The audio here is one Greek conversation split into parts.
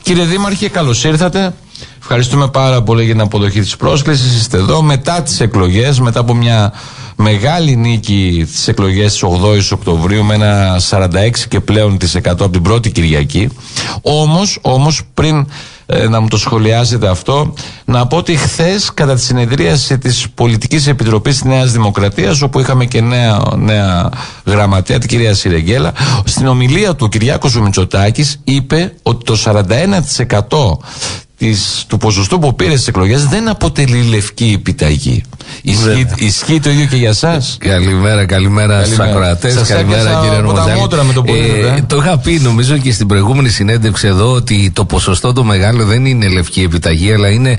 Κύριε Δήμαρχε, καλώς ήρθατε. Ευχαριστούμε πάρα πολύ για την αποδοχή της πρόσκλησης. Είστε εδώ μετά τις εκλογές, μετά από μια μεγάλη νίκη στις εκλογές της 8ης Οκτωβρίου με ένα 46 και πλέον % από την πρώτη Κυριακή. Όμως πριν να μου το σχολιάσετε αυτό, να πω ότι χθες κατά τη συνεδρίαση της Πολιτικής Επιτροπής της Νέας Δημοκρατίας, όπου είχαμε και νέα γραμματέα, την κυρία Σιρεγγέλα, στην ομιλία του ο Κυριάκος Μητσοτάκης είπε ότι το 41% του ποσοστού που πήρε στις εκλογές δεν αποτελεί λευκή επιταγή. Ισχύει το ίδιο και για εσάς? Καλημέρα στους ακροατές. Καλημέρα κύριε Ρωμαζέλη. Το είχα πει νομίζω και στην προηγούμενη συνέντευξη εδώ, ότι το ποσοστό το μεγάλο δεν είναι λευκή επιταγή, αλλά είναι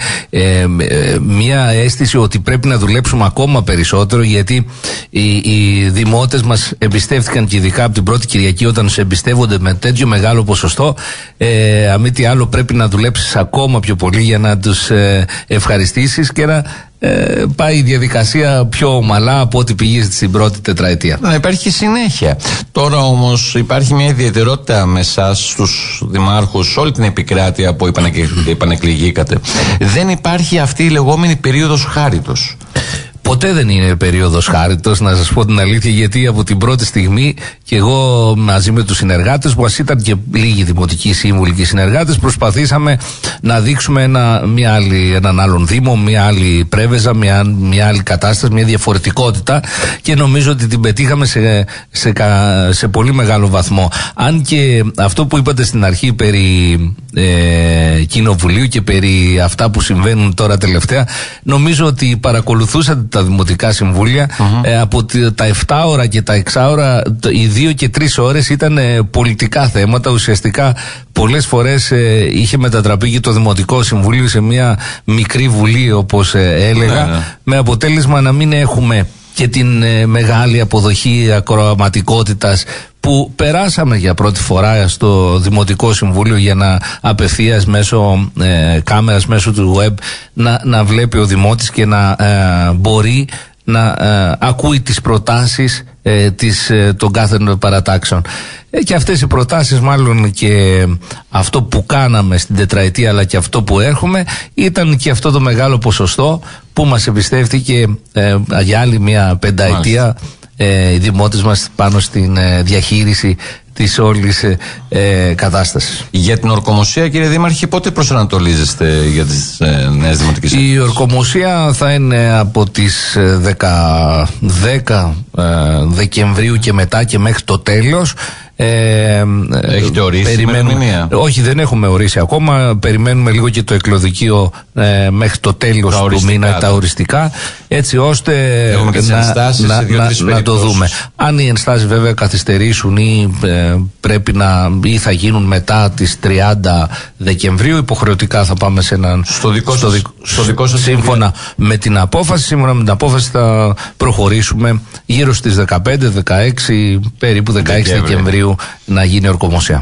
μια αίσθηση ότι πρέπει να δουλέψουμε ακόμα περισσότερο, γιατί οι δημότες μας εμπιστεύτηκαν, και ειδικά από την πρώτη Κυριακή, όταν τους εμπιστεύονται με τέτοιο μεγάλο ποσοστό, αμή τι άλλο πρέπει να δουλέψεις ακόμα πιο πολύ για να τους ευχαριστήσεις και να πάει η διαδικασία πιο ομαλά από ό,τι πήγε στην πρώτη τετραετία. Να υπάρχει συνέχεια. Τώρα όμως υπάρχει μια ιδιαιτερότητα με εσάς τους δημάρχους, όλη την επικράτεια που επανεκλεγήκατε. Δεν υπάρχει αυτή η λεγόμενη περίοδος χάριτος. Ποτέ δεν είναι περίοδος χάριτος, να σας πω την αλήθεια, γιατί από την πρώτη στιγμή και εγώ μαζί με τους συνεργάτες που μας ήταν και λίγοι δημοτικοί σύμβουλοι και συνεργάτες, προσπαθήσαμε να δείξουμε έναν άλλον Δήμο, μια άλλη Πρέβεζα, μια άλλη κατάσταση, μια διαφορετικότητα, και νομίζω ότι την πετύχαμε σε πολύ μεγάλο βαθμό. Αν και αυτό που είπατε στην αρχή περί κοινοβουλίου και περί αυτά που συμβαίνουν τώρα τελευταία, νομίζω ότι παρακολουθούσατε τα δημοτικά συμβούλια. Από τα 7 ώρα και τα 6 ώρα, οι 2 και 3 ώρες ήταν πολιτικά θέματα. Ουσιαστικά πολλές φορές είχε μετατραπεί και το Δημοτικό Συμβούλιο σε μια μικρή βουλή, όπως έλεγα, με αποτέλεσμα να μην έχουμε και την μεγάλη αποδοχή ακροαματικότητας που περάσαμε για πρώτη φορά στο Δημοτικό Συμβούλιο, για να απευθείας μέσω κάμερας, μέσω του web να βλέπει ο Δημότης και να μπορεί να ακούει τις προτάσεις των κάθε παρατάξεων. Και αυτές οι προτάσεις, μάλλον και αυτό που κάναμε στην τετραετία αλλά και αυτό που έρχομαι, ήταν και αυτό το μεγάλο ποσοστό που μας εμπιστεύτηκε για άλλη μια πενταετία οι δημότες μας πάνω στην διαχείριση της όλης κατάστασης. Για την ορκομοσία, κύριε Δήμαρχε, πότε προσανατολίζεστε για τις νέες δημοτικές αρχές? Η ορκομοσία θα είναι από τις 10 Δεκεμβρίου και μετά και μέχρι το τέλος. Έχετε ορίσει ημερομηνία? Όχι, δεν έχουμε ορίσει ακόμα. Περιμένουμε λίγο και το εκλοδικείο μέχρι το τέλος του μήνα, τα οριστικά, έτσι ώστε να το δούμε. Αν οι ενστάσεις βέβαια καθυστερήσουν ή ή θα γίνουν μετά τις 30 Δεκεμβρίου, υποχρεωτικά θα πάμε σε έναν στο δικό σας σύμφωνα με την απόφαση. Σύμφωνα με την απόφαση θα προχωρήσουμε γύρω στις 15-16 περίπου 16 Δεκεμβρίου να γίνει ορκομοσία.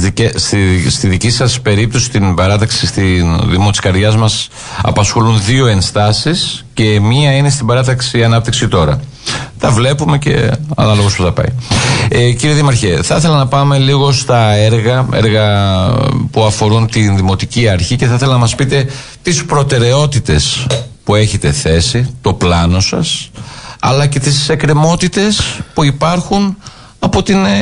Στη δική σας περίπτωση, στην παράταξη στη Δήμο της Καρδιάς μας απασχολούν 2 ενστάσεις και μία είναι στην παράταξη Ανάπτυξη Τώρα. Τα βλέπουμε και ανάλογως που θα πάει. Κύριε Δήμαρχε, θα ήθελα να πάμε λίγο στα έργα που αφορούν την Δημοτική Αρχή και θα ήθελα να μας πείτε τις προτεραιότητες που έχετε θέσει, το πλάνο σας, αλλά και τις εκκρεμότητες που υπάρχουν από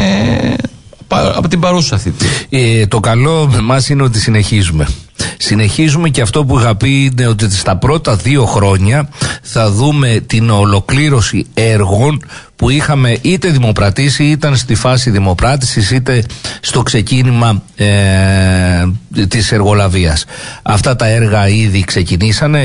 την παρούσα θητεία. Το καλό με εμάς είναι ότι συνεχίζουμε και αυτό που είχα πει είναι ότι στα πρώτα 2 χρόνια θα δούμε την ολοκλήρωση έργων που είχαμε είτε δημοπρατήσει, ήταν στη φάση δημοπράτησης, είτε στο ξεκίνημα της εργολαβίας. Αυτά τα έργα ήδη ξεκινήσανε,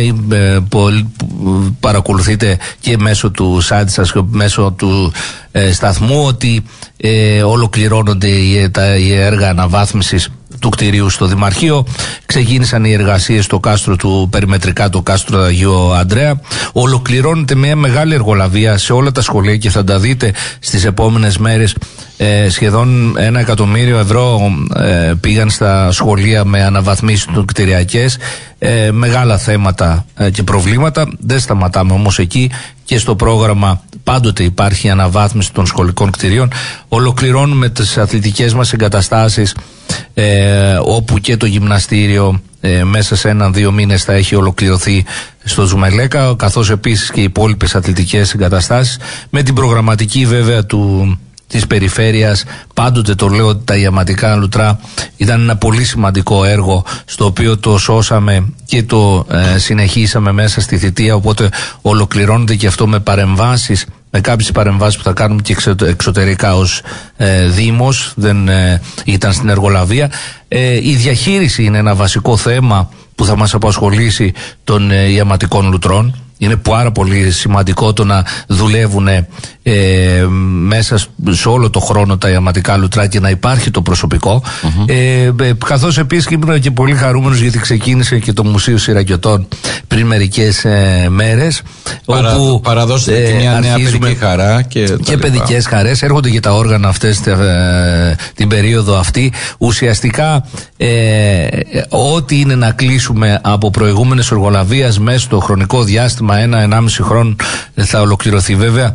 παρακολουθείτε και μέσω του site σας και μέσω του σταθμού ότι ολοκληρώνονται οι έργα αναβάθμισης του κτηρίου στο Δημαρχείο. Ξεκίνησαν οι εργασίες στο κάστρο του περιμετρικά, το κάστρο Αγίου Ανδρέα. Ολοκληρώνεται μια μεγάλη εργολαβία σε όλα τα σχολεία και θα τα δείτε στις επόμενες μέρες. Σχεδόν 1 εκατομμύριο ευρώ πήγαν στα σχολεία με αναβαθμίσεις του κτηριακές. Μεγάλα θέματα και προβλήματα. Δεν σταματάμε όμως εκεί και στο πρόγραμμα πάντοτε υπάρχει αναβάθμιση των σχολικών κτηρίων. Ολοκληρώνουμε τις αθλητικές μας εγκαταστάσεις, όπου και το γυμναστήριο μέσα σε 1-2 μήνες θα έχει ολοκληρωθεί στο Ζουμελέκα, καθώς επίσης και οι υπόλοιπες αθλητικές εγκαταστάσεις, με την προγραμματική βέβαια της περιφέρειας. Πάντοτε το λέω ότι τα ιαματικά λουτρά ήταν ένα πολύ σημαντικό έργο, στο οποίο το σώσαμε και το συνεχίσαμε μέσα στη θητεία, οπότε ολοκληρώνεται και αυτό με παρεμβάσεις, με κάποιες παρεμβάσεις που θα κάνουμε και εξωτερικά ως Δήμος, δεν ήταν στην εργολαβία. Η διαχείριση είναι ένα βασικό θέμα που θα μας απασχολήσει των ιαματικών λουτρών. Είναι πάρα πολύ σημαντικό το να δουλεύουν μέσα σε όλο το χρόνο τα ιαματικά λουτρά και να υπάρχει το προσωπικό. Καθώς επίσης ήμουν και πολύ χαρούμενος γιατί ξεκίνησε και το Μουσείο Συρακιωτών πριν μερικές μέρες. Όπου παραδώσετε και μια νέα παιδική χαρά και παιδικές χαρές. Έρχονται και τα όργανα αυτές την περίοδο αυτή. Ουσιαστικά ό,τι είναι να κλείσουμε από προηγούμενες εργολαβίες μέσα στο χρονικό διάστημα 1-1,5 χρόνο θα ολοκληρωθεί. Βέβαια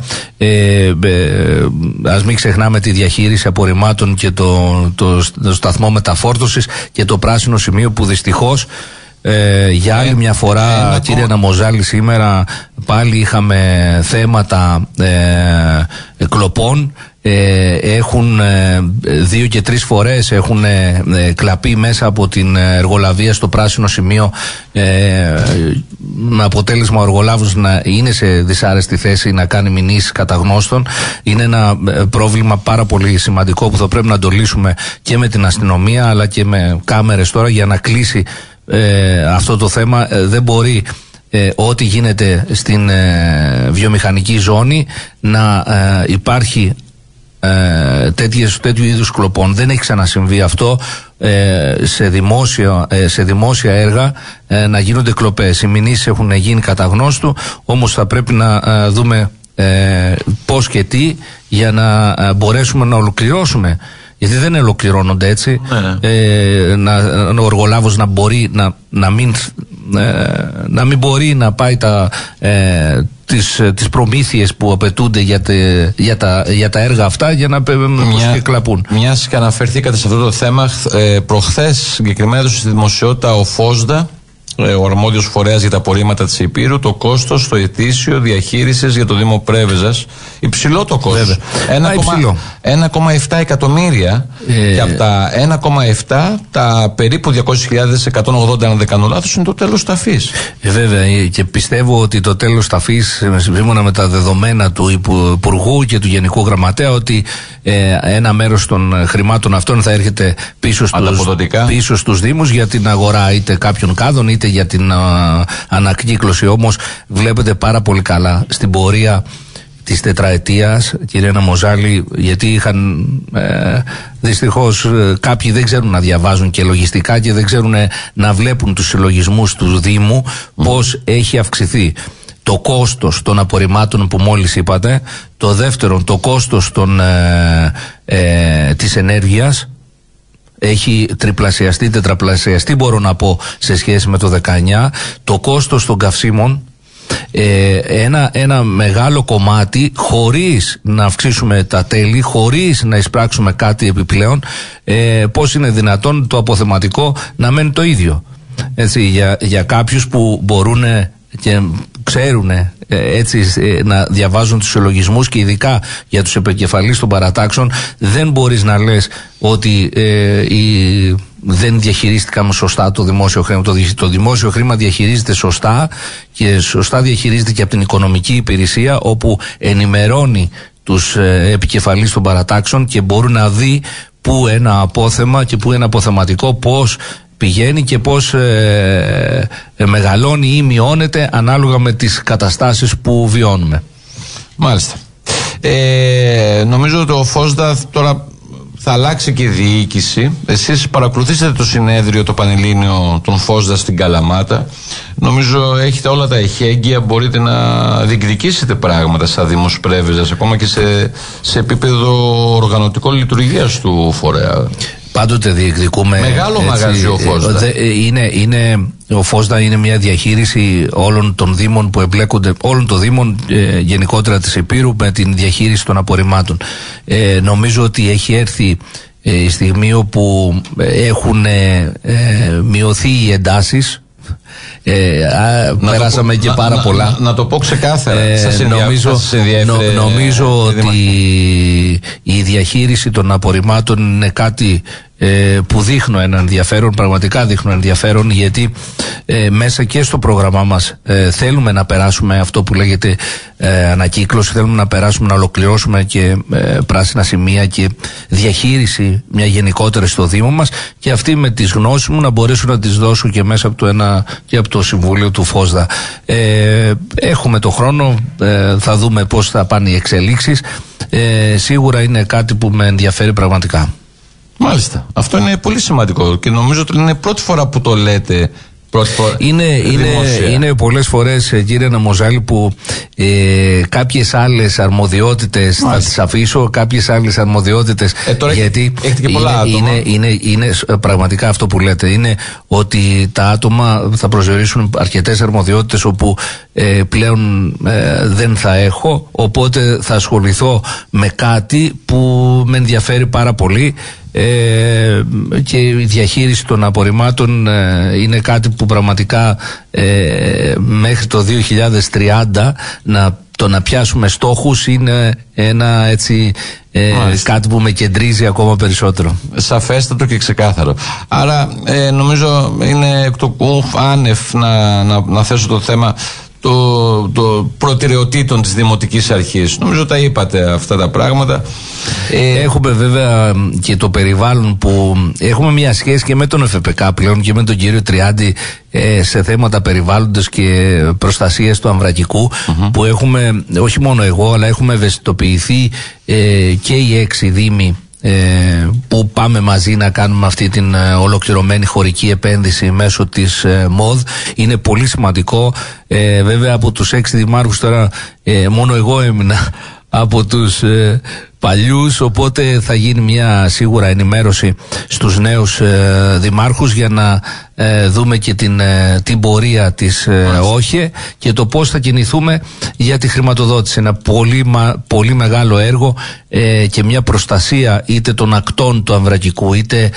ας μην ξεχνάμε τη διαχείριση απορριμμάτων και το σταθμό μεταφόρτωσης και το πράσινο σημείο που δυστυχώς για άλλη μια φορά, κύριε Ναμοζάλη, σήμερα πάλι είχαμε θέματα κλοπών. Έχουν 2 και 3 φορές έχουν κλαπεί μέσα από την εργολαβία στο πράσινο σημείο, με αποτέλεσμα ο εργολάβος να είναι σε δυσάρεστη θέση, να κάνει μηνύσεις κατά γνώστων. Είναι ένα πρόβλημα πάρα πολύ σημαντικό που θα πρέπει να το λύσουμε και με την αστυνομία αλλά και με κάμερες τώρα για να κλείσει αυτό το θέμα. Δεν μπορεί ό,τι γίνεται στην βιομηχανική ζώνη να υπάρχει τέτοιου είδους κλοπών. Δεν έχει ξανασυμβεί αυτό σε δημόσια έργα να γίνονται κλοπές. Οι μηνύσεις έχουν γίνει κατά γνώστου, όμως θα πρέπει να δούμε πώς και τι για να μπορέσουμε να ολοκληρώσουμε, γιατί δεν ολοκληρώνονται έτσι. Ο εργολάβος να μπορεί να μην μπορεί να πάει τις προμήθειες που απαιτούνται για τα έργα αυτά για να κλαπούν. Μιας και αναφερθήκατε σε αυτό το θέμα, προχθές συγκεκριμένα έδωσε στη δημοσιότητα ο Φόσδα, ο αρμόδιος φορέας για τα απορρίμματα της Υπήρου, το κόστος στο ετήσιο διαχείρισης για το Δήμο Πρέβεζας. Υψηλό το κόστος. 1,7 εκατομμύρια. Και από τα 1,7 τα περίπου 200.180, αν δεν κάνω λάθος, είναι το τέλος ταφής. Βέβαια, και πιστεύω ότι το τέλος ταφής, σύμφωνα με τα δεδομένα του Υπουργού και του Γενικού Γραμματέα, ότι ένα μέρος των χρημάτων αυτών θα έρχεται πίσω στους Δήμους για την αγορά είτε κάποιων κάδων είτε για την ανακύκλωση. Όμως βλέπετε πάρα πολύ καλά στην πορεία της τετραετίας, κύριε Ναμοζάλη, γιατί είχαν δυστυχώς κάποιοι δεν ξέρουν να διαβάζουν και λογιστικά και δεν ξέρουν να βλέπουν τους συλλογισμούς του Δήμου, πώς έχει αυξηθεί το κόστος των απορριμμάτων που μόλις είπατε. Το δεύτερο, το κόστος της ενέργειας έχει τριπλασιαστεί, τετραπλασιαστεί μπορώ να πω σε σχέση με το 19. Το κόστος των καυσίμων, ένα μεγάλο κομμάτι, χωρίς να αυξήσουμε τα τέλη, χωρίς να εισπράξουμε κάτι επιπλέον. Πώς είναι δυνατόν το αποθεματικό να μένει το ίδιο? Έτσι, για κάποιους που μπορούν και ξέρουν έτσι να διαβάζουν τους συλλογισμούς, και ειδικά για τους επικεφαλείς των παρατάξεων, δεν μπορείς να λες ότι δεν διαχειρίστηκαμε σωστά το δημόσιο χρήμα. Το δημόσιο χρήμα διαχειρίζεται σωστά και σωστά διαχειρίζεται και από την οικονομική υπηρεσία, όπου ενημερώνει τους επικεφαλείς των παρατάξεων και μπορούν να δει πού ένα απόθεμα και πού ένα αποθεματικό πώς πηγαίνει και πώς μεγαλώνει ή μειώνεται ανάλογα με τις καταστάσεις που βιώνουμε. Μάλιστα. Νομίζω ότι ο Φόσδα τώρα θα αλλάξει και η διοίκηση. Εσείς παρακολουθήσατε το συνέδριο, το Πανελλήνιο των Φόσδα στην Καλαμάτα. Νομίζω έχετε όλα τα εχέγγυα, μπορείτε να διεκδικήσετε πράγματα σαν Δήμος Πρέβεζας, ακόμα και σε επίπεδο οργανωτικό λειτουργίας του φορέα. Πάντοτε διεκδικούμε. Μεγάλο μαγαζί ο Φόσδα. Ο Φόσδα είναι μια διαχείριση όλων των δήμων που εμπλέκονται, όλων των δήμων γενικότερα της Ηπείρου, με την διαχείριση των απορριμμάτων. Νομίζω ότι έχει έρθει η στιγμή όπου έχουν μειωθεί οι εντάσεις. Περάσαμε και πάρα πολλά. Να το πω ξεκάθαρα. Νομίζω ότι η διαχείριση των απορριμμάτων είναι κάτι που δείχνω ένα ενδιαφέρον, πραγματικά δείχνω ενδιαφέρον, γιατί μέσα και στο πρόγραμμά μας θέλουμε να περάσουμε αυτό που λέγεται ανακύκλωση, θέλουμε να περάσουμε να ολοκληρώσουμε και πράσινα σημεία και διαχείριση μια γενικότερη στο Δήμο μας, και αυτή με τις γνώσεις μου να μπορέσω να τις δώσω και μέσα από το Συμβούλιο του Φόσδα. Έχουμε το χρόνο, θα δούμε πώς θα πάνε οι εξελίξεις. Σίγουρα είναι κάτι που με ενδιαφέρει πραγματικά. Μάλιστα. Αυτό είναι πολύ σημαντικό και νομίζω ότι είναι πρώτη φορά που το λέτε. Είναι πολλές φορές, κύριε Ναμοζάλη, που κάποιες άλλες αρμοδιότητες θα τις αφήσω, κάποιες άλλες αρμοδιότητες, γιατί και πολλά άτομα. Είναι πραγματικά αυτό που λέτε, είναι ότι τα άτομα θα προσδιορίσουν αρκετές αρμοδιότητες όπου πλέον δεν θα έχω, οπότε θα ασχοληθώ με κάτι που με ενδιαφέρει πάρα πολύ. Και η διαχείριση των απορριμμάτων είναι κάτι που πραγματικά μέχρι το 2030 να πιάσουμε στόχους είναι ένα έτσι κάτι που με κεντρίζει ακόμα περισσότερο. Σαφέστατο και ξεκάθαρο. Άρα νομίζω είναι εκ του άνευ να θέσω το θέμα το προτεραιοτήτων της Δημοτικής Αρχής. Νομίζω τα είπατε αυτά τα πράγματα. Έχουμε βέβαια και το περιβάλλον που έχουμε μια σχέση και με τον ΕΦΠΚ πλέον και με τον κύριο Τριάντη σε θέματα περιβάλλοντος και προστασίας του αμβρακικού, που έχουμε, όχι μόνο εγώ, αλλά έχουμε ευαισθητοποιηθεί και οι 6 δήμοι που πάμε μαζί να κάνουμε αυτή την ολοκληρωμένη χωρική επένδυση μέσω της ΜΟΔ. Είναι πολύ σημαντικό. Βέβαια από τους 6 δημάρχους τώρα μόνο εγώ έμεινα από τους παλιούς, οπότε θα γίνει μια σίγουρα ενημέρωση στους νέους δημάρχους για να δούμε και την πορεία της ΟΧΕ και το πώς θα κινηθούμε για τη χρηματοδότηση. Ένα πολύ μεγάλο έργο και μια προστασία είτε των ακτών του αμβρακικού είτε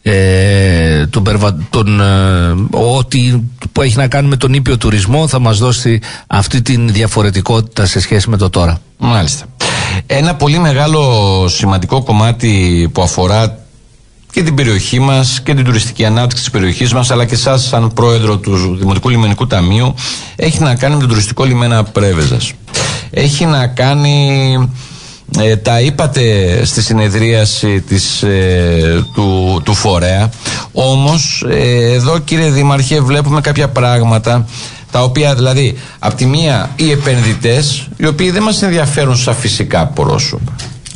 ό,τι που έχει να κάνει με τον ήπιο τουρισμό θα μας δώσει αυτή την διαφορετικότητα σε σχέση με το τώρα. Μάλιστα. Ένα πολύ μεγάλο σημαντικό κομμάτι που αφορά και την περιοχή μας και την τουριστική ανάπτυξη της περιοχής μας, αλλά και εσάς σαν πρόεδρο του Δημοτικού Λιμενικού Ταμείου, έχει να κάνει με τον τουριστικό λιμένα Πρέβεζας. Έχει να κάνει, τα είπατε στη συνεδρίαση του φορέα, όμως εδώ κύριε Δήμαρχε βλέπουμε κάποια πράγματα τα οποία δηλαδή από τη μία οι επενδυτές, οι οποίοι δεν μας ενδιαφέρουν σαν φυσικά πρόσωπα,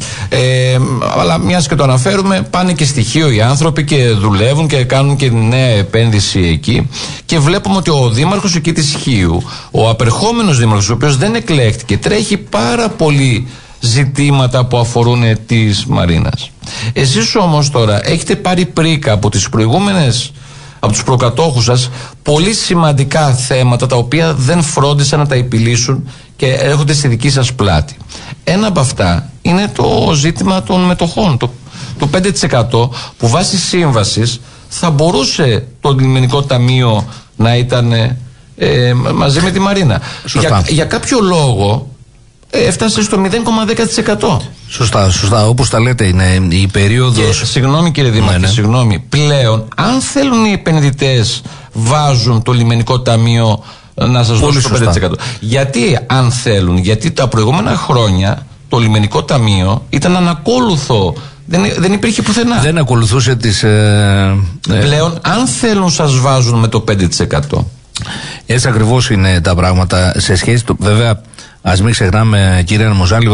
αλλά μιας και το αναφέρουμε, πάνε και στοιχείο οι άνθρωποι και δουλεύουν και κάνουν και νέα επένδυση εκεί, και βλέπουμε ότι ο δήμαρχος εκεί της Χίου, ο απερχόμενος δήμαρχος, ο οποίος δεν εκλέχτηκε, τρέχει πάρα πολύ ζητήματα που αφορούν της Μαρίνας. Εσείς όμως τώρα έχετε πάρει πρίκα από τις προηγούμενες, από τους προκατόχους σας, πολύ σημαντικά θέματα τα οποία δεν φρόντισαν να τα επιλύσουν και έρχονται στη δική σας πλάτη. Ένα από αυτά είναι το ζήτημα των μετοχών, το 5% που βάσει σύμβασης θα μπορούσε το Λιμενικό Ταμείο να ήταν μαζί με τη Μαρίνα. Για κάποιο λόγο έφτασε στο 0,10%. Σωστά, όπως τα λέτε, είναι η περίοδος. Συγγνώμη κύριε Δήμαρχε, συγγνώμη. Πλέον, αν θέλουν οι επενδυτές, βάζουν το Λιμενικό Ταμείο να σας δώσει το 5%. Γιατί αν θέλουν, γιατί τα προηγούμενα χρόνια το Λιμενικό Ταμείο ήταν ανακόλουθο. Δεν υπήρχε πουθενά. Δεν ακολουθούσε τις. Πλέον, αν θέλουν, σας βάζουν με το 5%. Έτσι ακριβώς είναι τα πράγματα σε σχέση του. Βέβαια, ας μην ξεχνάμε, κύριε Ναμοζάλη,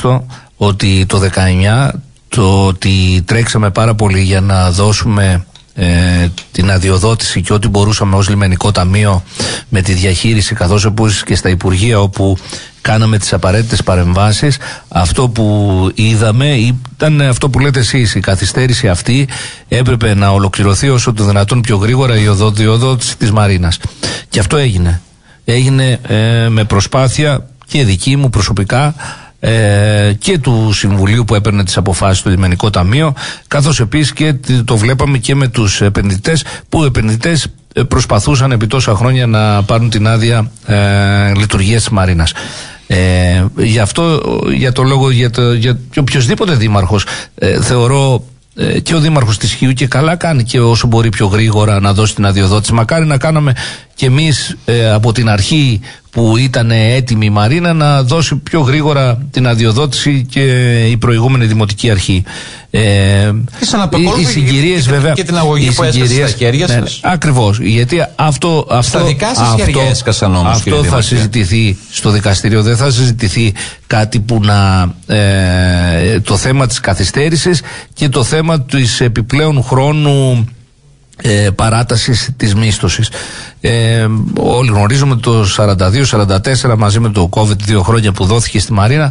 ότι το 19, το ότι τρέξαμε πάρα πολύ για να δώσουμε την αδειοδότηση και ό,τι μπορούσαμε ως λιμενικό ταμείο με τη διαχείριση, καθώς επίσης και στα Υπουργεία όπου κάναμε τις απαραίτητες παρεμβάσεις. Αυτό που είδαμε ήταν αυτό που λέτε εσείς, η καθυστέρηση αυτή έπρεπε να ολοκληρωθεί όσο το δυνατόν πιο γρήγορα, η οδότηση της Μαρίνας. Και αυτό έγινε με προσπάθεια και δική μου προσωπικά και του Συμβουλίου που έπαιρνε τις αποφάσεις του Λιμενικό Ταμείο, καθώς επίσης και το βλέπαμε και με τους επενδυτές, που οι επενδυτές προσπαθούσαν επί τόσα χρόνια να πάρουν την άδεια λειτουργίας της Μαρίνας. Γι' αυτό, για το λόγο, για οποιοσδήποτε δήμαρχος, θεωρώ και ο δήμαρχος της Χιού και καλά κάνει και όσο μπορεί πιο γρήγορα να δώσει την αδειοδότηση. Μακάρι να κάναμε και εμείς από την αρχή που ήταν έτοιμη η Μαρίνα να δώσει πιο γρήγορα την αδειοδότηση και η προηγούμενη δημοτική αρχή. Οι συγκυρίες βέβαια και την αγωγή που έσκασε στα χέρια σας. Ακριβώς, γιατί αυτό στα δικά σας χέρια έσκασαν όμως. Αυτό θα συζητηθεί στο δικαστήριο, δεν θα συζητηθεί κάτι που το θέμα της καθυστέρησης και το θέμα της επιπλέον χρόνου παράτασης της μίσθωσης. Όλοι γνωρίζουμε το 42-44 μαζί με το COVID 2 χρόνια που δόθηκε στη Μαρίνα,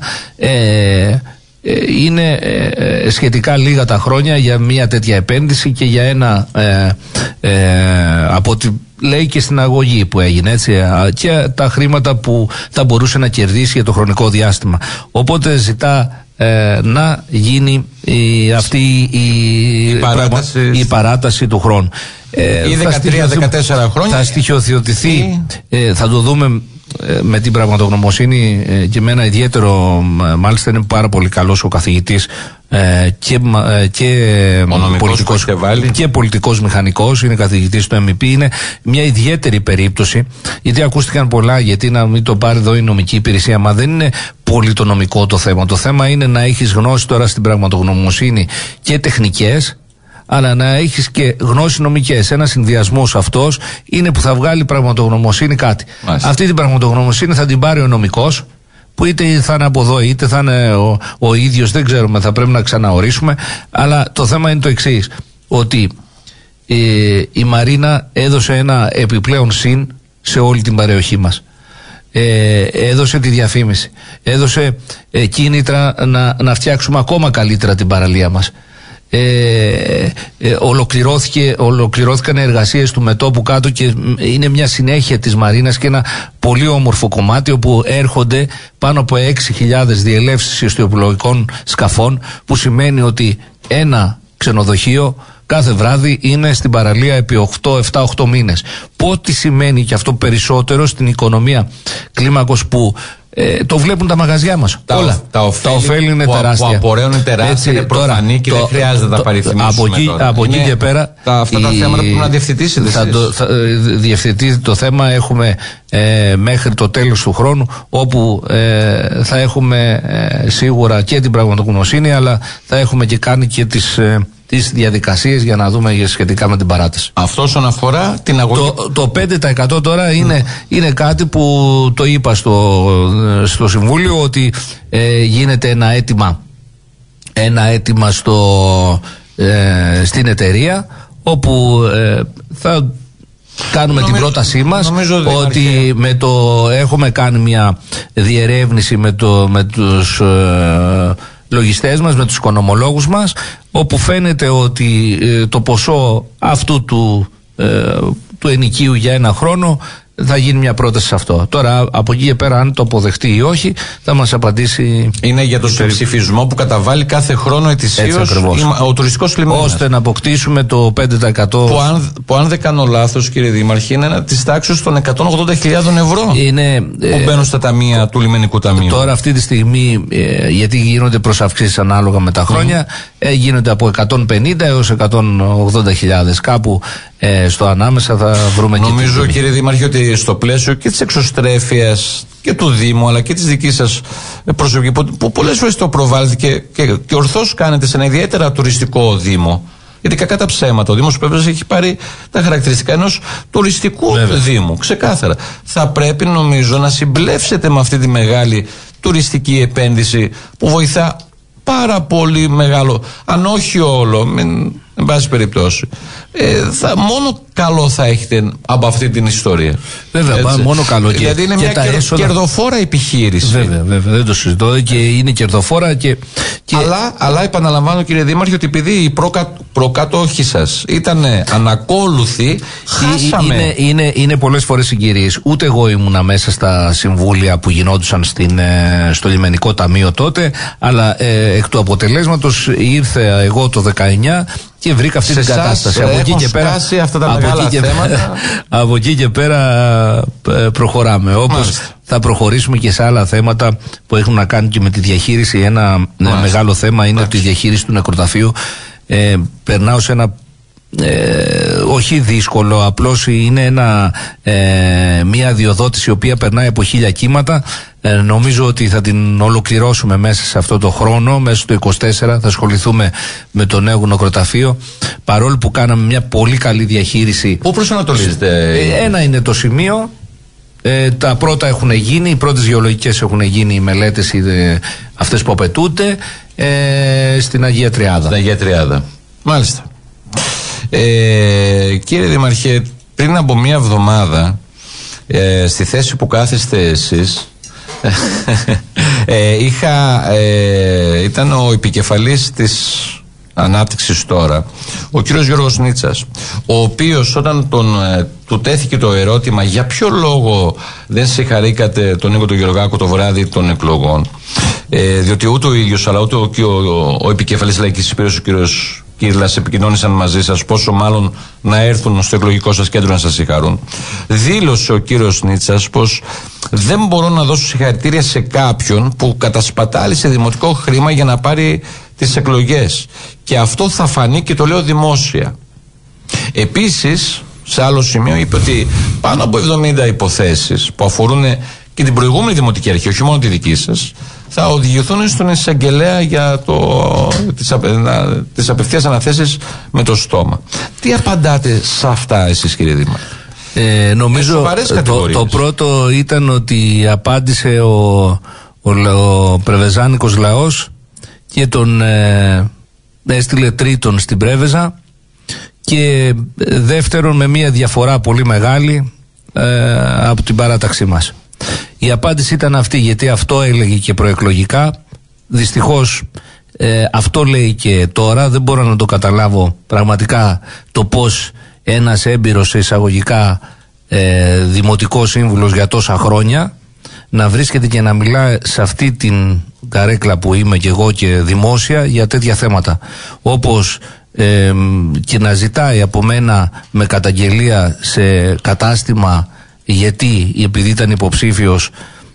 είναι σχετικά λίγα τα χρόνια για μια τέτοια επένδυση και για ένα από ό,τι λέει και στην αγωγή που έγινε, έτσι, και τα χρήματα που θα μπορούσε να κερδίσει για το χρονικό διάστημα. Οπότε ζητά να γίνει αυτή η παράταση του χρόνου. Ή 13-14 χρόνια. Θα στοιχειοθετηθεί, θα το δούμε με την πραγματογνωμοσύνη και με ένα ιδιαίτερο, μάλιστα είναι πάρα πολύ καλός ο καθηγητής και πολιτικός μηχανικός, είναι καθηγητής του MEP. Είναι μια ιδιαίτερη περίπτωση, γιατί ακούστηκαν πολλά, γιατί να μην το πάρει εδώ η νομική υπηρεσία, μα δεν είναι πολύ το νομικό το θέμα. Το θέμα είναι να έχεις γνώση τώρα στην πραγματογνωμοσύνη και τεχνικές, αλλά να έχεις και γνώσεις νομικές. Ένας συνδυασμός αυτός είναι που θα βγάλει πραγματογνωμοσύνη κάτι. Μάλιστα. Αυτή την πραγματογνωμοσύνη θα την πάρει ο νομικός, που είτε θα είναι από εδώ είτε θα είναι ο ίδιος, δεν ξέρουμε, θα πρέπει να ξαναορίσουμε. Αλλά το θέμα είναι το εξής, ότι η Μαρίνα έδωσε ένα επιπλέον συν σε όλη την περιοχή μας. Έδωσε τη διαφήμιση, έδωσε κίνητρα να φτιάξουμε ακόμα καλύτερα την παραλία μας. Ολοκληρώθηκαν εργασίες του μετώπου κάτω και είναι μια συνέχεια της Μαρίνας και ένα πολύ όμορφο κομμάτι όπου έρχονται πάνω από 6.000 διελεύσεις ιστιοπλοϊκών σκαφών, που σημαίνει ότι ένα ξενοδοχείο κάθε βράδυ είναι στην παραλία επί 7-8 μήνες. Πότε σημαίνει και αυτό περισσότερο στην οικονομία κλίμακος που το βλέπουν τα μαγαζιά μας. Όλα. Τα ωφέλη είναι τεράστια. Που απορρέουν είναι τεράστια, είναι προφανή και δεν χρειάζεται να τα παριθμίσουμε τώρα. Από εκεί και πέρα. Αυτά τα θέματα που πρέπει να διευθετήσετε. Θα διευθετήσει το θέμα. Έχουμε μέχρι το τέλος του χρόνου, όπου θα έχουμε σίγουρα και την πραγματογνωμοσύνη, αλλά θα έχουμε και κάνει και τις διαδικασίες για να δούμε σχετικά με την παράταση. Αυτό όσον αφορά την αγωγή. Το 5% τώρα είναι κάτι που το είπα στο Συμβούλιο, ότι γίνεται ένα αίτημα στην εταιρεία, όπου θα κάνουμε την πρότασή μας, ότι έχουμε κάνει μια διερεύνηση με τους λογιστές μας, με τους οικονομολόγους μας, όπου φαίνεται ότι το ποσό αυτού του ενοικίου για ένα χρόνο θα γίνει μια πρόταση σε αυτό. Τώρα από εκεί και πέρα, αν το αποδεχτεί ή όχι, θα μας απαντήσει. Είναι για το συμψηφισμό που καταβάλει κάθε χρόνο ετησίως ο τουριστικός λιμένας, ώστε να αποκτήσουμε το 5%. Που αν δεν κάνω λάθος, κύριε Δήμαρχε, είναι της τάξης των 180.000 ευρώ που μπαίνουν στα ταμεία του Λιμενικού Ταμείου. Τώρα αυτή τη στιγμή, γιατί γίνονται προσαυξήσεις ανάλογα με τα χρόνια, γίνονται από 150 έως 180.000. Κάπου στο ανάμεσα θα βρούμε. Νομίζω, κύριε Δήμαρχε, ότι στο πλαίσιο και της εξωστρέφειας και του Δήμου, αλλά και της δικής σας προσωπική, που πολλές φορές το προβάλλετε και ορθώς κάνετε σε ένα ιδιαίτερα τουριστικό Δήμο, γιατί κακά τα ψέματα, ο Δήμος Πέμπτας έχει πάρει τα χαρακτηριστικά ενός τουριστικού Δήμου, ξεκάθαρα. Θα πρέπει, νομίζω, να συμπλεύσετε με αυτή τη μεγάλη τουριστική επένδυση που βοηθά πάρα πολύ μεγάλο, αν όχι όλο, εν πάση περιπτώσει. Μόνο καλό θα έχετε από αυτή την ιστορία. Βέβαια, μόνο καλό. Γιατί είναι μια κερδοφόρα επιχείρηση. Βέβαια, δεν το συζητώ, και είναι κερδοφόρα Αλλά επαναλαμβάνω, κύριε Δήμαρχε, ότι επειδή οι προκατόχοι σας ήταν ανακόλουθοι, χάσαμε. Είναι πολλές φορές συγκυρίες. Ούτε εγώ ήμουνα μέσα στα συμβούλια που γινόντουσαν στο Λιμενικό Ταμείο τότε, αλλά εκ του αποτελέσματος ήρθα εγώ το 19 και βρήκα αυτή την κατάσταση. Από εκεί και πέρα, από εκεί και πέρα προχωράμε. Όπως θα προχωρήσουμε και σε άλλα θέματα που έχουν να κάνουν και με τη διαχείριση. Ένα μεγάλο θέμα είναι ότι η διαχείριση του νεκροταφείου περνάω σε ένα όχι δύσκολο, απλώς είναι μια διοδότηση η οποία περνάει από 1000 κύματα. Νομίζω ότι θα την ολοκληρώσουμε μέσα σε αυτό το χρόνο, μέσα στο 24 θα ασχοληθούμε με το νέο νεκροταφείο, παρόλο που κάναμε μια πολύ καλή διαχείριση. Πού προσανατολίζεται? Ένα είναι το σημείο, τα πρώτα έχουν γίνει, οι πρώτες γεωλογικές έχουν γίνει, οι μελέτες αυτές που απαιτούνται, στην Αγία Τριάδα. Στην Αγία Τριάδα, μάλιστα. Κύριε Δήμαρχε, πριν από μία εβδομάδα, στη θέση που κάθεστε εσείς, ήταν ο επικεφαλής της ανάπτυξης τώρα, ο κύριος Γιώργος Νίτσας, ο οποίος όταν του τέθηκε το ερώτημα για ποιο λόγο δεν συγχαρήκατε τον Νίκο τον Γεωργάκο το βράδυ των εκλογών, διότι ούτε ο ίδιος αλλά ούτε ο επικεφαλής Λαϊκής Υπήρωσης, ο κύριος Κύρλας, επικοινώνησαν μαζί σας, πόσο μάλλον να έρθουν στο εκλογικό σας κέντρο να σας συγχαρούν. Δήλωσε ο κύριος Νίτσας πως δεν μπορώ να δώσω συγχαρητήρια σε κάποιον που κατασπατάλησε δημοτικό χρήμα για να πάρει τις εκλογές. Και αυτό θα φανεί, και το λέω δημόσια. Επίσης, σε άλλο σημείο είπε ότι πάνω από 70 υποθέσεις που αφορούν και την προηγούμενη δημοτική αρχή, όχι μόνο τη δική σας, θα οδηγηθούν στον εισαγγελέα για τις απευθείας αναθέσεις με το στόμα. Τι απαντάτε σε αυτά εσείς, κύριε Δήμαρχε? Νομίζω το πρώτο ήταν ότι απάντησε ο πρεβεζάνικος λαός και τον έστειλε τρίτον στην Πρέβεζα, και δεύτερον με μια διαφορά πολύ μεγάλη από την παράταξή μας. Η απάντηση ήταν αυτή, γιατί αυτό έλεγε και προεκλογικά. Δυστυχώς αυτό λέει και τώρα. Δεν μπορώ να το καταλάβω πραγματικά το πώς ένας έμπειρος εισαγωγικά δημοτικός σύμβουλος για τόσα χρόνια να βρίσκεται και να μιλά σε αυτή την καρέκλα που είμαι και εγώ και δημόσια για τέτοια θέματα, όπως και να ζητάει από μένα με καταγγελία σε κατάστημα, γιατί επειδή ήταν υποψήφιος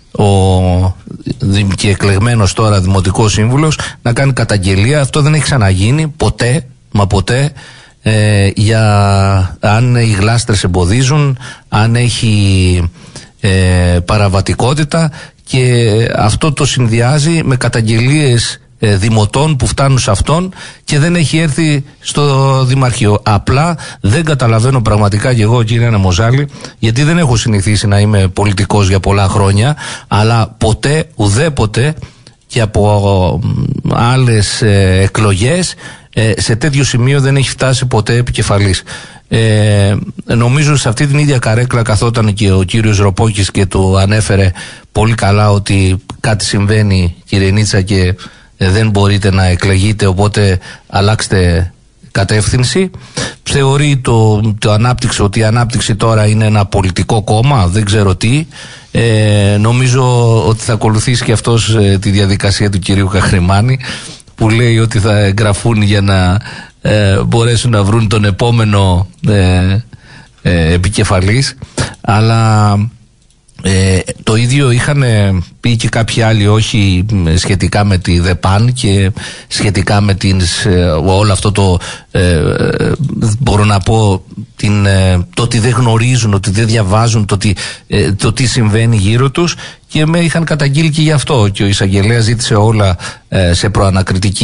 και εκλεγμένος τώρα δημοτικός σύμβουλος, να κάνει καταγγελία. Αυτό δεν έχει ξαναγίνει ποτέ, μα ποτέ, για αν οι γλάστρες εμποδίζουν, αν έχει παραβατικότητα, και αυτό το συνδυάζει με καταγγελίες δημοτών που φτάνουν σε αυτόν και δεν έχει έρθει στο Δημαρχείο. Απλά δεν καταλαβαίνω πραγματικά και εγώ, κύριε Ανεμοζάλη, γιατί δεν έχω συνηθίσει να είμαι πολιτικός για πολλά χρόνια, αλλά ποτέ, ουδέποτε και από άλλες εκλογές σε τέτοιο σημείο δεν έχει φτάσει ποτέ επικεφαλής. Νομίζω σε αυτή την ίδια καρέκλα καθόταν και ο κύριος Ροπόκης και του ανέφερε πολύ καλά ότι κάτι συμβαίνει, κύριε Νίτσα, και δεν μπορείτε να εκλεγείτε, οπότε αλλάξτε κατεύθυνση. Θεωρεί το Ανάπτυξη ότι η Ανάπτυξη τώρα είναι ένα πολιτικό κόμμα, δεν ξέρω τι. Νομίζω ότι θα ακολουθήσει και αυτός τη διαδικασία του κυρίου Καχρημάνη, που λέει ότι θα εγγραφούν για να μπορέσουν να βρουν τον επόμενο επικεφαλής. Αλλά το ίδιο είχαν πει και κάποιοι άλλοι, όχι σχετικά με τη ΔΕΠΑΝ και σχετικά με όλο αυτό το μπορώ να πω το ότι δεν γνωρίζουν, ότι δεν διαβάζουν το τι συμβαίνει γύρω τους, και με είχαν καταγγείλει και γι' αυτό, και ο εισαγγελέας ζήτησε όλα σε προανακριτική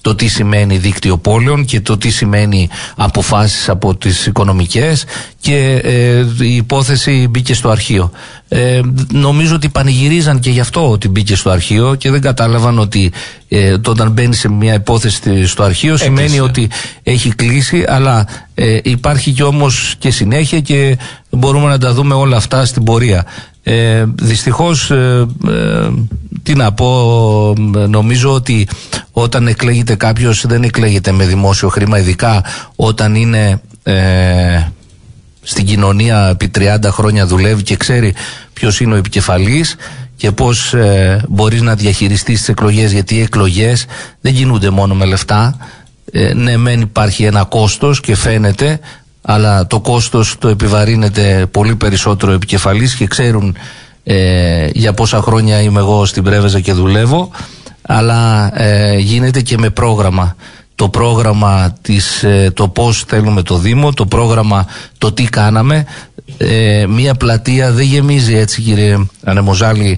το τι σημαίνει δίκτυο πόλεων και το τι σημαίνει αποφάσεις από τις οικονομικές, και η υπόθεση μπήκε στο αρχείο. Νομίζω ότι πανηγυρίζαν και γι' αυτό ότι μπήκε στο αρχείο και δεν κατάλαβαν ότι όταν μπαίνει σε μια υπόθεση στο αρχείο σημαίνει ότι έχει κλείσει, αλλά υπάρχει και όμως και συνέχεια και μπορούμε να τα δούμε όλα αυτά στην πορεία. Δυστυχώς τι να πω, νομίζω ότι όταν εκλέγεται κάποιος δεν εκλέγεται με δημόσιο χρήμα, ειδικά όταν είναι στην κοινωνία επί 30 χρόνια δουλεύει και ξέρει ποιος είναι ο επικεφαλής και πώς μπορείς να διαχειριστείς τις εκλογές, γιατί οι εκλογές δεν γίνονται μόνο με λεφτά. Ναι, μεν υπάρχει ένα κόστος και φαίνεται, αλλά το κόστος το επιβαρύνεται πολύ περισσότερο επικεφαλής και ξέρουν για πόσα χρόνια είμαι εγώ στην Πρέβεζα και δουλεύω, αλλά γίνεται και με πρόγραμμα. Το πρόγραμμα το πώς θέλουμε το Δήμο, το πρόγραμμα το τι κάναμε. Μία πλατεία δεν γεμίζει έτσι, κύριε Ανεμοζάλη,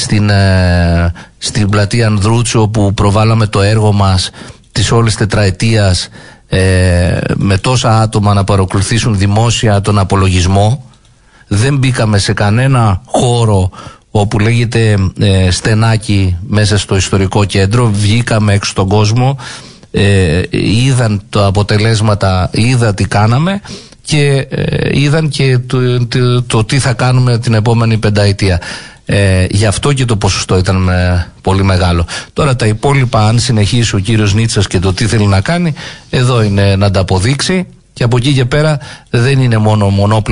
στην πλατεία Ανδρούτσου που προβάλαμε το έργο μας της όλης τετραετίας, με τόσα άτομα να παρακολουθήσουν δημόσια τον απολογισμό. Δεν μπήκαμε σε κανένα χώρο όπου λέγεται στενάκι μέσα στο ιστορικό κέντρο. Βγήκαμε έξω στον κόσμο, είδαν τα αποτελέσματα, είδα τι κάναμε και είδαν και το τι θα κάνουμε την επόμενη πενταετία. Γι' αυτό και το ποσοστό ήταν πολύ μεγάλο. Τώρα τα υπόλοιπα, αν συνεχίσει ο κύριος Νίτσας και το τι θέλει να κάνει, εδώ είναι να τα αποδείξει, και από εκεί και πέρα δεν είναι μόνο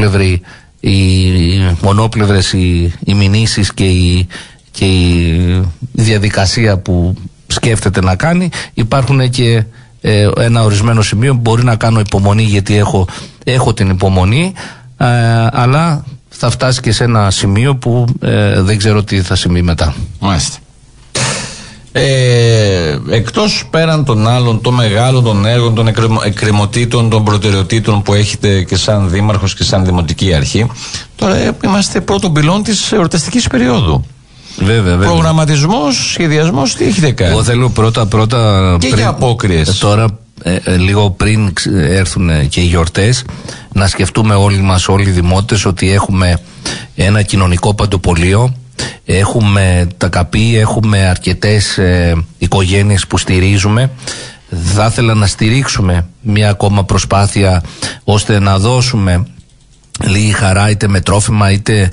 μονόπλευρες οι μηνύσεις και η διαδικασία που σκέφτεται να κάνει. Υπάρχουν και ένα ορισμένο σημείο που μπορεί να κάνω υπομονή, γιατί έχω την υπομονή, αλλά θα φτάσει και σε ένα σημείο που δεν ξέρω τι θα συμβεί μετά. Μάλιστα. Εκτός πέραν των άλλων, των μεγάλων των έργων, των εκκρεμωτήτων, των προτεραιοτήτων που έχετε και σαν δήμαρχος και σαν δημοτική αρχή, τώρα είμαστε πρώτον πυλών της εορταστικής περίοδου. Βέβαια. Προγραμματισμός, σχεδιασμός, τι έχετε κάνει? Εγώ θέλω πρώτα και για απόκριες. Τώρα λίγο πριν έρθουν και οι γιορτές, να σκεφτούμε όλοι μας, όλοι οι δημότες, ότι έχουμε ένα κοινωνικό παντοπολείο, έχουμε τα ΚΑΠΗ, έχουμε αρκετές οικογένειες που στηρίζουμε. Θα ήθελα να στηρίξουμε μια ακόμα προσπάθεια ώστε να λίγη χαρά, είτε με τρόφιμα είτε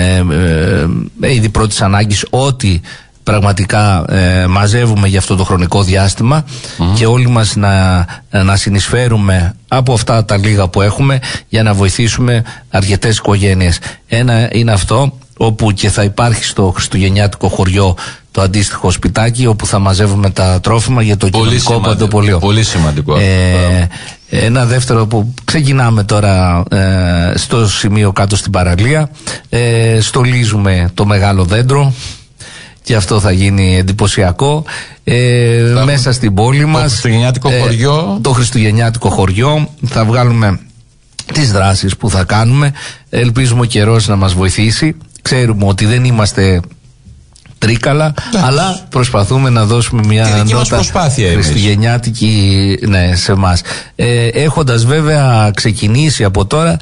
είδη πρώτης ανάγκης, ό,τι πραγματικά μαζεύουμε για αυτό το χρονικό διάστημα, και όλοι μας να συνεισφέρουμε από αυτά τα λίγα που έχουμε για να βοηθήσουμε αρκετές οικογένειες. Ένα είναι αυτό, όπου και θα υπάρχει στο χριστουγεννιάτικο χωριό το αντίστοιχο σπιτάκι, όπου θα μαζεύουμε τα τρόφιμα για το κοινωνικό παντοπολείο. Πολύ σημαντικό. Ένα δεύτερο που ξεκινάμε τώρα στο σημείο κάτω στην παραλία, στολίζουμε το μεγάλο δέντρο, και αυτό θα γίνει εντυπωσιακό. Μέσα στην πόλη μας, το χριστουγεννιάτικο χωριό, θα βγάλουμε τις δράσεις που θα κάνουμε. Ελπίζουμε ο καιρός να μας βοηθήσει. Ξέρουμε ότι δεν είμαστε τρίκαλα, αλλά προσπαθούμε να δώσουμε μια νότα χριστουγεννιάτικη σε εμάς. Έχοντας βέβαια ξεκινήσει από τώρα,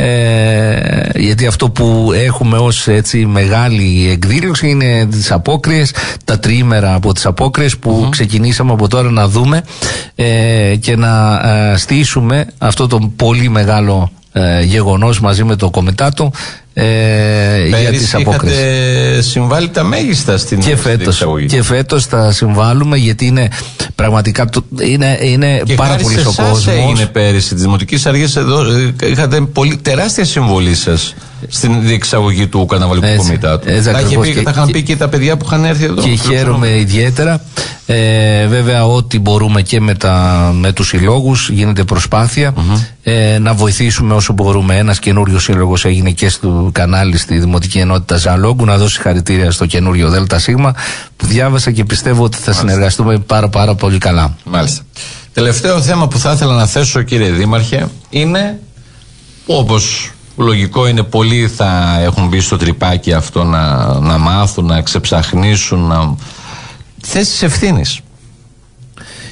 γιατί αυτό που έχουμε ως έτσι μεγάλη εκδήλωση είναι τις απόκριες, τα τριήμερα από τις απόκριες που ξεκινήσαμε από τώρα να δούμε και να στήσουμε αυτό το πολύ μεγάλο γεγονός μαζί με το Κομιτάτο για τις απόκριες. Είχατε συμβάλει τα μέγιστα στην εξαγωγή. Και φέτος θα συμβάλλουμε, γιατί είναι πραγματικά είναι πάρα πολύ ο κόσμος. Και έγινε πέρυσι της Δημοτικής Αρχής, εδώ είχατε τεράστια συμβολή σας στην διεξαγωγή του Καρναβαλικού Κομιτάτου. Τα είχαν πει και τα παιδιά που είχαν έρθει εδώ. Και χαίρομαι ιδιαίτερα. Βέβαια, ό,τι μπορούμε και με τους συλλόγους γίνεται προσπάθεια να βοηθήσουμε όσο μπορούμε. Ένας καινούριος σύλλογος έγινε και στο κανάλι στη Δημοτική Ενότητα Ζαλόγκου, να δώσει χαρητήρια στο καινούριο ΔΣ που διάβασα και πιστεύω ότι θα συνεργαστούμε πάρα πολύ καλά. Μάλιστα. Τελευταίο θέμα που θα ήθελα να θέσω, κύριε Δήμαρχε, είναι, όπως λογικό είναι, πολλοί θα έχουν μπει στο τρυπάκι αυτό να μάθουν, να ξεψαχνίσουν, θέσεις ευθύνης.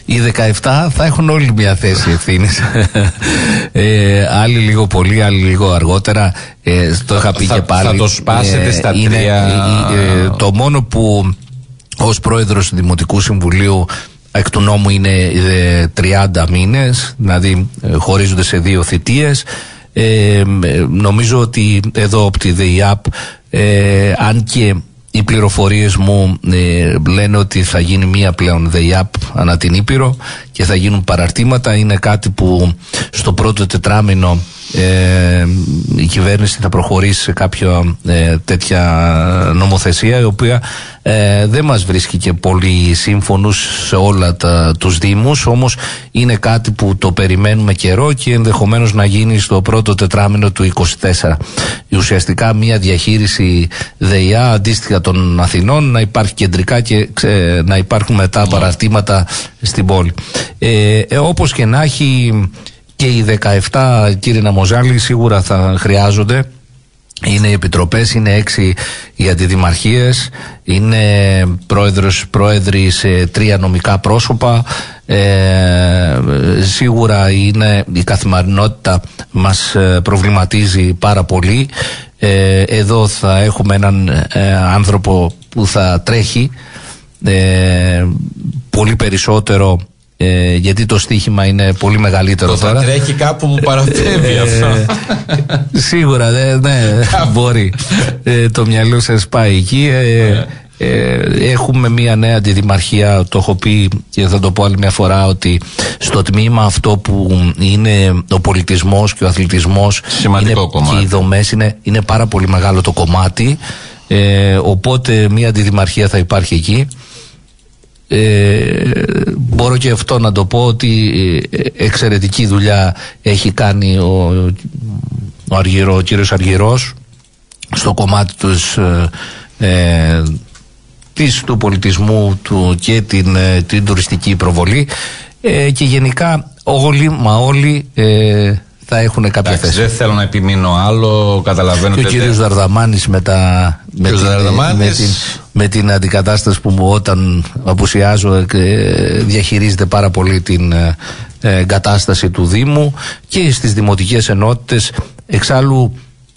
Οι 17 θα έχουν όλοι μια θέση ευθύνης. Άλλοι λίγο πολύ, άλλοι λίγο αργότερα. Το είχα πει και πάλι. Θα το σπάσετε στα 3. Το μόνο που ως πρόεδρος του Δημοτικού Συμβουλίου εκ του νόμου είναι 30 μήνες, δηλαδή χωρίζονται σε 2 θητείες. Νομίζω ότι εδώ από τη ΔΕΙΑΠ, αν και οι πληροφορίες μου λένε ότι θα γίνει μία πλέον ΔΕΙΑΠ ανά την Ήπειρο και θα γίνουν παραρτήματα, είναι κάτι που στο πρώτο τετράμινο η κυβέρνηση θα προχωρήσει σε κάποια τέτοια νομοθεσία, η οποία δεν μας βρίσκει και πολύ σύμφωνους σε όλα τους Δήμους, όμως είναι κάτι που το περιμένουμε καιρό και ενδεχομένως να γίνει στο πρώτο τετράμινο του 24. Ουσιαστικά μια διαχείριση ΔΕΙΑ αντίστοιχα των Αθηνών, να υπάρχει κεντρικά και να υπάρχουν μετά παραρτήματα στην πόλη. Όπως και να έχει, και οι 17, κύριε Ναμοζάλη, σίγουρα θα χρειάζονται. Είναι οι επιτροπές, είναι 6 οι αντιδημαρχίες, είναι πρόεδροι σε 3 νομικά πρόσωπα. Σίγουρα είναι η καθημερινότητα μας προβληματίζει πάρα πολύ. Εδώ θα έχουμε έναν άνθρωπο που θα τρέχει πολύ περισσότερο, γιατί το στοίχημα είναι πολύ μεγαλύτερο τώρα. Τρέχει κάπου, μου παραφεύγει αυτό. Σίγουρα, ναι, μπορεί. Το μυαλό σας πάει εκεί. Έχουμε μια νέα αντιδημαρχία, το έχω πει και θα το πω άλλη μια φορά, ότι στο τμήμα αυτό που είναι ο πολιτισμός και ο αθλητισμός, σημαντικό κομμάτι, και οι δομές είναι πάρα πολύ μεγάλο το κομμάτι, οπότε μια αντιδημαρχία θα υπάρχει εκεί. Μπορώ και αυτό να το πω, ότι εξαιρετική δουλειά έχει κάνει ο κύριος Αργυρός στο κομμάτι του πολιτισμού και την τουριστική προβολή, και γενικά όλοι θα έχουν κάποια θέση. Δεν θέλω να επιμείνω άλλο, καταλαβαίνω. Και ο κύριος Δαρδαμάνης με την αντικατάσταση που μου, όταν απουσιάζω, διαχειρίζεται πάρα πολύ την εγκατάσταση του Δήμου και στις δημοτικές ενότητες. Εξάλλου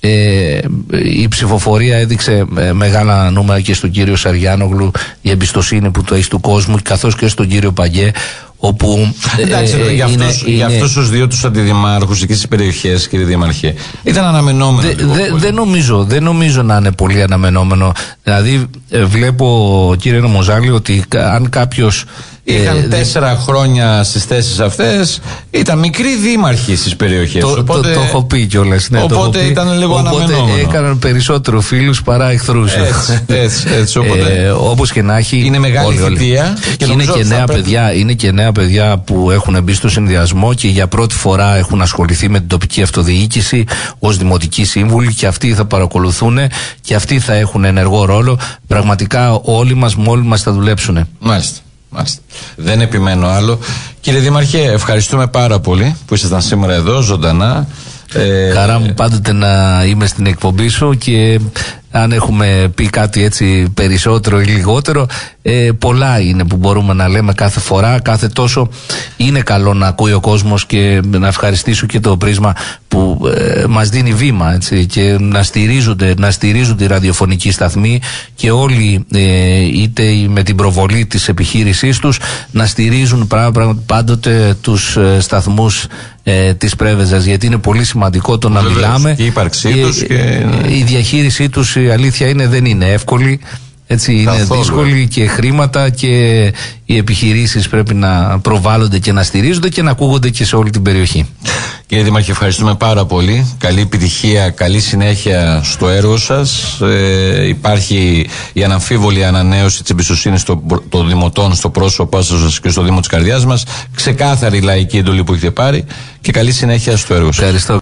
η ψηφοφορία έδειξε μεγάλα νούμερα και στον κύριο Σαριάνογλου, η εμπιστοσύνη που το έχει του κόσμου, καθώς και στον κύριο Παγκέ, όπου για αυτούς τους 2 τους αντιδημάρχους εκεί στις περιοχές, κύριε Δήμαρχε, ήταν αναμενόμενο. Δεν νομίζω να είναι πολύ αναμενόμενο. Δηλαδή βλέπω, κύριε Νομοζάλη, ότι αν κάποιος είχαν 4 χρόνια στις θέσεις αυτές, ήταν μικροί δήμαρχοι στις περιοχές. Το έχω πει κιόλας. Ναι, οπότε ήταν λίγο αναμενόμενο. Οπότε έκαναν περισσότερο φίλους παρά εχθρούς. Έτσι, οπότε, όπως και να έχει. Είναι μεγάλη θητεία. Και είναι και νέα παιδιά που έχουν μπει στο συνδυασμό και για πρώτη φορά έχουν ασχοληθεί με την τοπική αυτοδιοίκηση ως δημοτικοί σύμβουλοι, και αυτοί θα παρακολουθούν και αυτοί θα έχουν ενεργό ρόλο. Πραγματικά όλοι μας θα δουλέψουν. Μάλιστα. Δεν επιμένω άλλο. Κύριε Δήμαρχε, ευχαριστούμε πάρα πολύ που ήσασταν σήμερα εδώ ζωντανά. Χαρά μου πάντοτε να είμαι στην εκπομπή σου, και αν έχουμε πει κάτι έτσι περισσότερο ή λιγότερο, πολλά είναι που μπορούμε να λέμε κάθε φορά, κάθε τόσο. Είναι καλό να ακούει ο κόσμος, και να ευχαριστήσω και το Πρίσμα που μας δίνει βήμα, έτσι, και να στηρίζονται οι ραδιοφωνικοί σταθμοί, και όλοι είτε με την προβολή της επιχείρησής τους να στηρίζουν πάντοτε τους σταθμούς της Πρέβεζας, γιατί είναι πολύ σημαντικό το να μιλάμε. Και η ύπαρξή τους και η διαχείρισή τους, η αλήθεια είναι, δεν είναι εύκολη. Έτσι, είναι δύσκολη, και χρήματα, και οι επιχειρήσεις πρέπει να προβάλλονται και να στηρίζονται και να ακούγονται και σε όλη την περιοχή. Κύριε Δήμαρχε, ευχαριστούμε πάρα πολύ. Καλή επιτυχία, καλή συνέχεια στο έργο σας. Υπάρχει η αναμφίβολη ανανέωση της εμπιστοσύνης των δημοτών στο πρόσωπό σας και στο Δήμο της καρδιάς μας. Ξεκάθαρη λαϊκή εντολή που έχετε πάρει, και καλή συνέχεια στο έργο σας. Ευχαριστώ.